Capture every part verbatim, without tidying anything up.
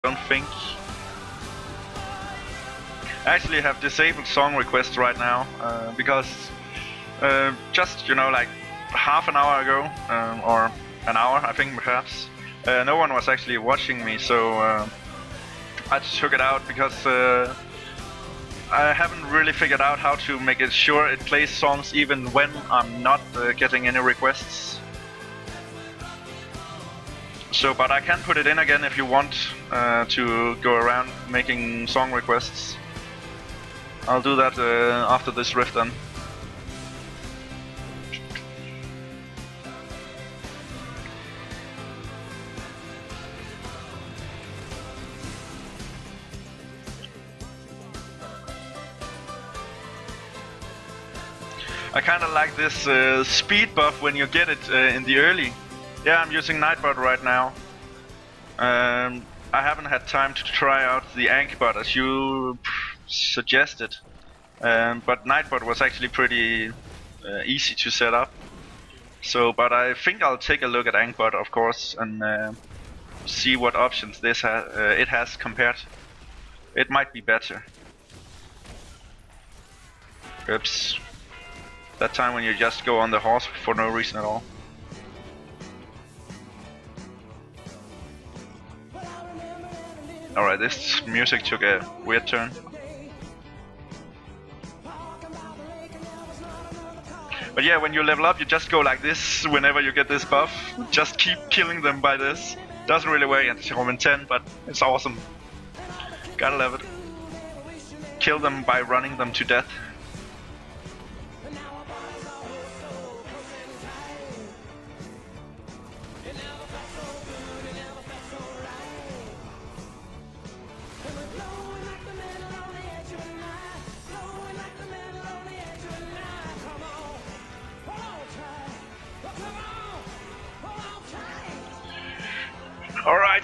don't think. I actually have disabled song requests right now uh, because uh, just, you know, like half an hour ago, um, or an hour, I think perhaps, uh, no one was actually watching me, so uh, I just took it out because uh, I haven't really figured out how to make it sure it plays songs even when I'm not uh, getting any requests. So, but I can put it in again if you want uh, to go around making song requests. I'll do that uh, after this riff then. I kinda like this uh, speed buff when you get it uh, in the early. Yeah, I'm using Nightbot right now. Um, I haven't had time to try out the Angbot as you suggested, um, but Nightbot was actually pretty uh, easy to set up. So, but I think I'll take a look at Angbot, of course, and uh, see what options this ha uh, it has compared. It might be better. Oops. That time when you just go on the horse for no reason at all. Alright, this music took a weird turn. But yeah, when you level up, you just go like this whenever you get this buff. Just keep killing them by this. Doesn't really work at Roman ten, but it's awesome. Gotta love it. Kill them by running them to death. Alright.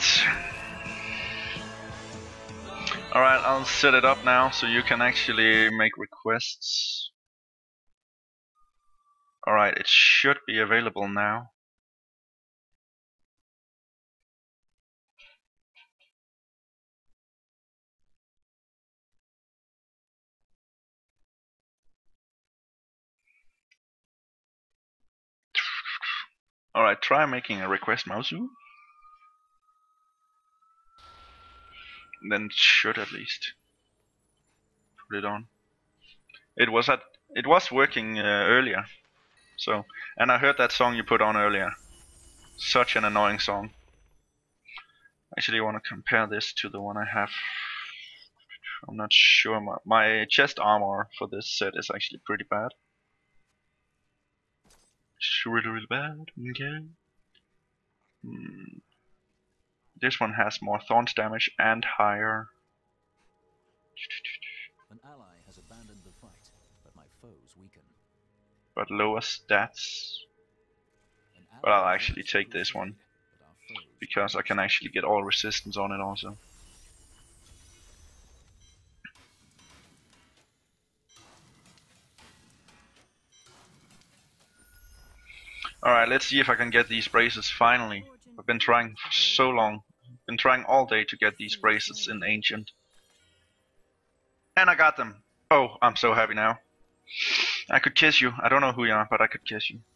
Alright, I'll set it up now so you can actually make requests. Alright, it should be available now. Alright, try making a request, Mausu. Then it should at least put it on. It was at it was working uh, earlier. So, and I heard that song you put on earlier. Such an annoying song. Actually, I want to compare this to the one I have. I'm not sure. My, my chest armor for this set is actually pretty bad. It's really, really bad. Okay. Hmm. This one has more thorns damage and higher. An ally has abandoned the fight, but my foes weaken. But lower stats. But I'll actually take this one because I can actually get all resistance on it also. Alright, let's see if I can get these braces finally. I've been trying for so long. Been trying all day to get these braces in Ancient. And I got them. Oh, I'm so happy now. I could kiss you. I don't know who you are, but I could kiss you.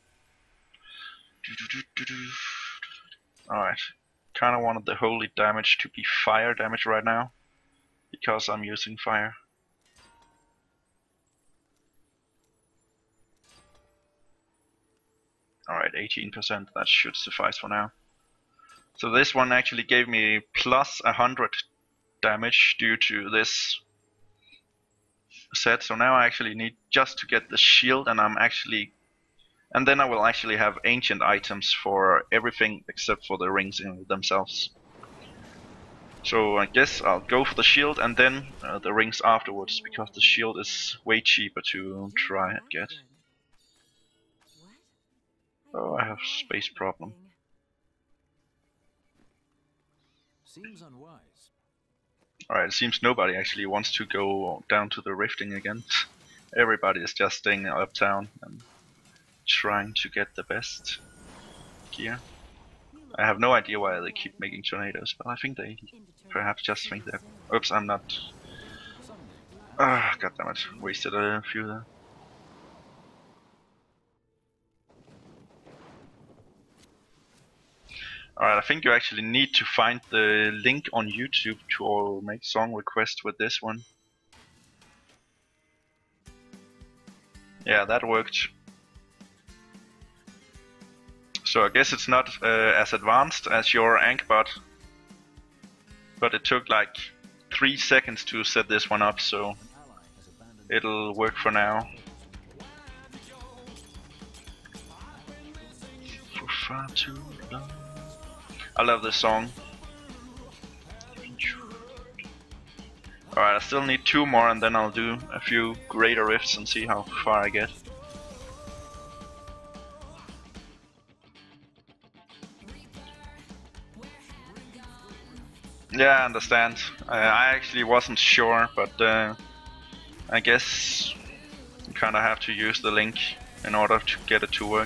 Alright. Kinda wanted the holy damage to be fire damage right now, because I'm using fire. Alright, eighteen percent, that should suffice for now. So this one actually gave me plus one hundred damage due to this set, so now I actually need just to get the shield, and I'm actually and then I will actually have ancient items for everything except for the rings in themselves. So I guess I'll go for the shield and then uh, the rings afterwards, because the shield is way cheaper to try and get. Oh, I have space problem. Seems unwise. Alright, it seems nobody actually wants to go down to the rifting again. Everybody is just staying uptown and trying to get the best gear. I have no idea why they keep making tornadoes, but I think they perhaps just think that. Oops, I'm not. Ah, goddammit, wasted a few there. Alright, I think you actually need to find the link on YouTube to make song request with this one. Yeah, that worked. So I guess it's not uh, as advanced as your Ankbot, but it took like three seconds to set this one up, so it'll work for now. For far too long. I love this song. Alright, I still need two more and then I'll do a few greater riffs and see how far I get. Yeah, I understand. Uh, I actually wasn't sure, but uh, I guess you kinda have to use the link in order to get it to work.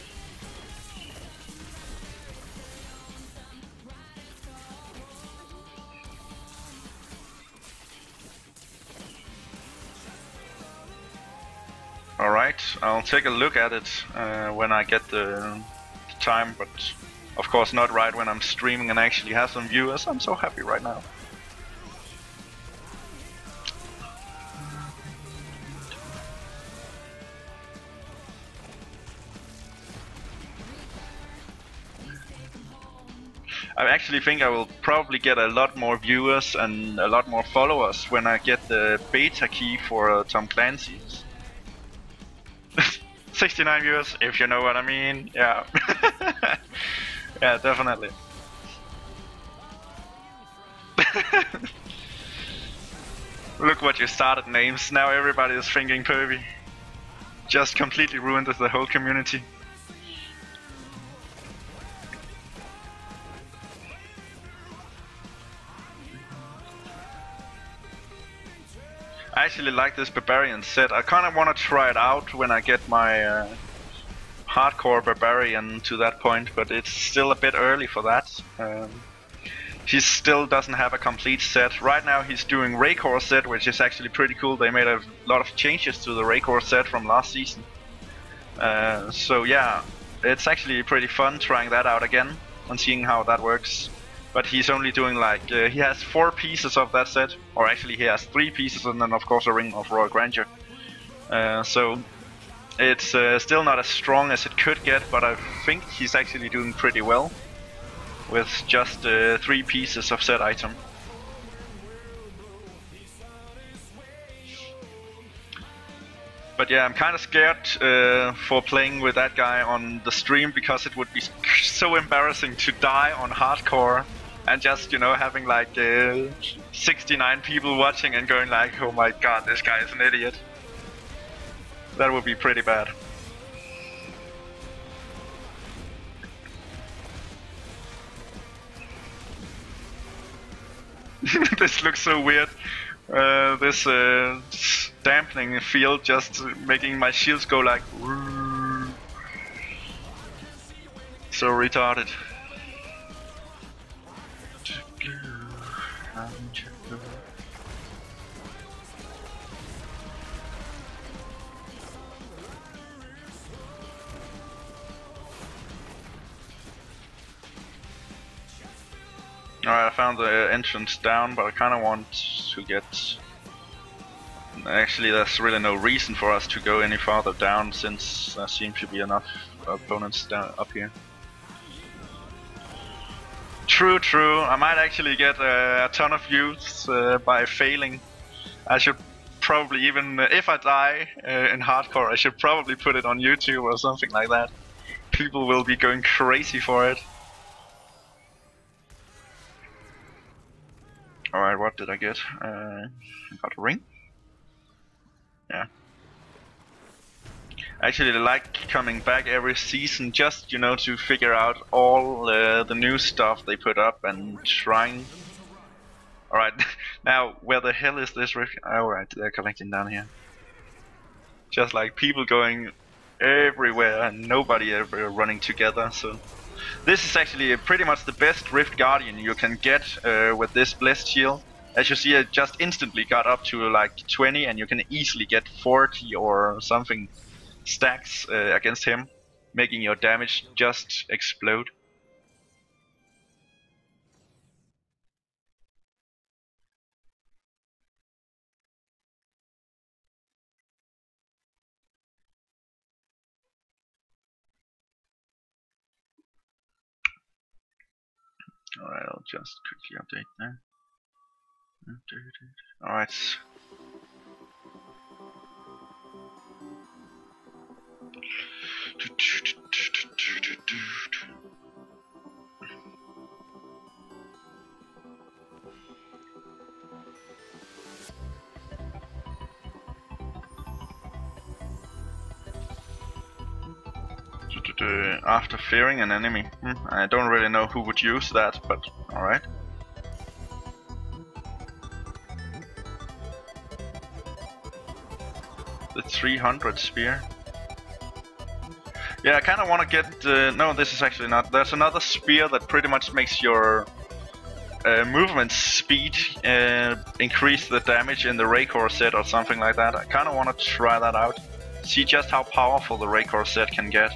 Alright, I'll take a look at it uh, when I get the, the time, but of course not right when I'm streaming and actually have some viewers. I'm so happy right now. I actually think I will probably get a lot more viewers and a lot more followers when I get the beta key for uh, Tom Clancy's. sixty-nine viewers, if you know what I mean. Yeah. Yeah, definitely. Look what you started, names. Now everybody is thinking pervy. Just completely ruined the whole community. I actually like this Barbarian set. I kind of want to try it out when I get my uh, hardcore Barbarian to that point, but it's still a bit early for that. Um, he still doesn't have a complete set. Right now he's doing Raycore set, which is actually pretty cool. They made a lot of changes to the Raycore set from last season. Uh, so yeah, it's actually pretty fun trying that out again and seeing how that works. But he's only doing like, uh, he has four pieces of that set, or actually he has three pieces and then of course a Ring of Royal Grandeur. Uh, so it's uh, still not as strong as it could get, but I think he's actually doing pretty well with just uh, three pieces of set item. But yeah, I'm kind of scared uh, for playing with that guy on the stream because it would be so embarrassing to die on hardcore and just, you know, having like uh, sixty-nine people watching and going like, oh my god, this guy is an idiot. That would be pretty bad. This looks so weird. Uh, this uh, dampening field just making my shields go like so retarded. Alright, I found the entrance down, but I kinda want to get... Actually, there's really no reason for us to go any farther down, since there seems to be enough opponents down up here. True, true. I might actually get uh, a ton of views uh, by failing. I should probably even, uh, if I die uh, in hardcore, I should probably put it on YouTube or something like that. People will be going crazy for it. Alright, what did I get? Uh, I got a ring? Yeah. I actually like coming back every season just, you know, to figure out all uh, the new stuff they put up and trying. Alright, now where the hell is this rift? Alright, they're collecting down here. Just like people going everywhere and nobody ever running together, so This is actually pretty much the best Rift Guardian you can get uh, with this Blessed Shield. As you see, it just instantly got up to like twenty, and you can easily get forty or something stacks uh, against him, making your damage just explode. Alright, I'll just quickly update there. Alright. After fearing an enemy. Hmm, I don't really know who would use that, but alright. The three hundred spear. Yeah, I kind of want to get... Uh, no, this is actually not. There's another spear that pretty much makes your uh, movement speed uh, increase the damage in the Raycore set or something like that. I kind of want to try that out. See just how powerful the Raycore set can get.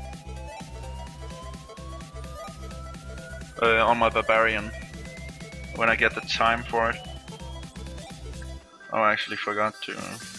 Uh, on my Barbarian. When I get the time for it. Oh, I actually forgot to...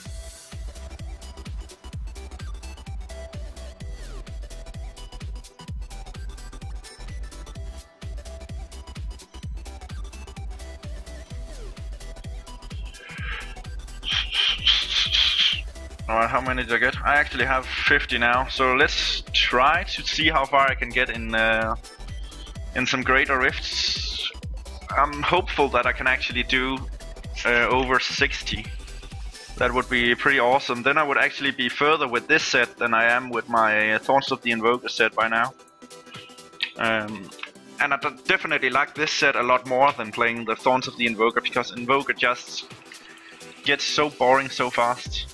Alright, how many did I get? I actually have fifty now, so let's try to see how far I can get in uh, in some greater rifts. I'm hopeful that I can actually do uh, over sixty. That would be pretty awesome. Then I would actually be further with this set than I am with my Thorns of the Invoker set by now. Um, and I definitely like this set a lot more than playing the Thorns of the Invoker, because Invoker just gets so boring so fast.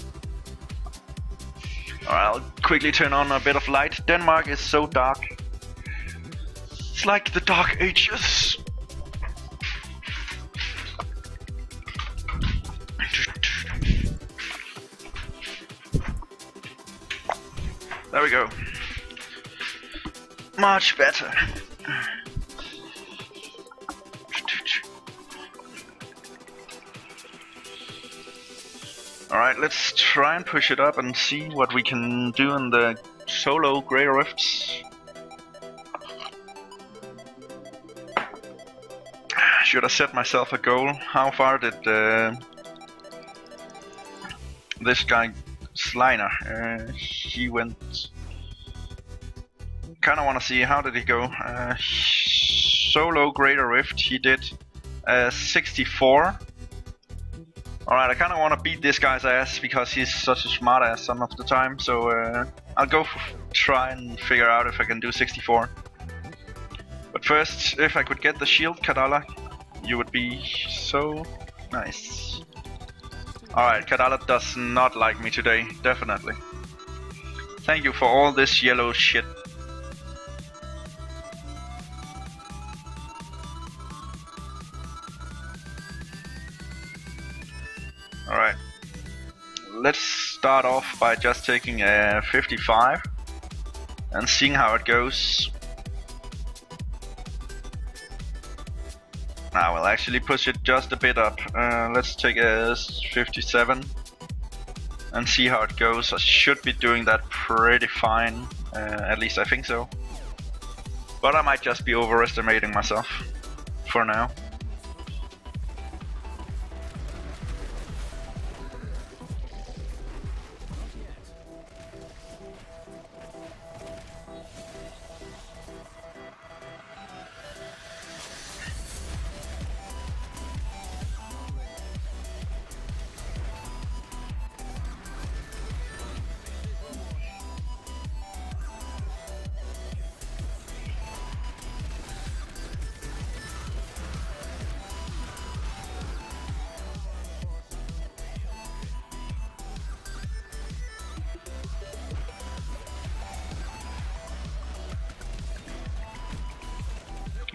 I'll quickly turn on a bit of light. Denmark is so dark. It's like the Dark Ages. There we go. Much better. Alright, let's try and push it up and see what we can do in the solo Greater Rifts. Should I set myself a goal? How far did uh, this guy Sliner, uh, he went... Kinda wanna see, how did he go? Uh, solo Greater Rift, he did uh, sixty-four. Alright, I kinda wanna beat this guy's ass because he's such a smart ass some of the time, so uh, I'll go for, try and figure out if I can do sixty-four. But first, if I could get the shield, Kadala, you would be so nice. Alright, Kadala does not like me today, definitely. Thank you for all this yellow shit. Alright, let's start off by just taking a fifty-five and seeing how it goes. I will actually push it just a bit up. Uh, let's take a fifty-seven and see how it goes. I should be doing that pretty fine, uh, at least I think so. But I might just be overestimating myself for now.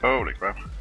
Holy crap.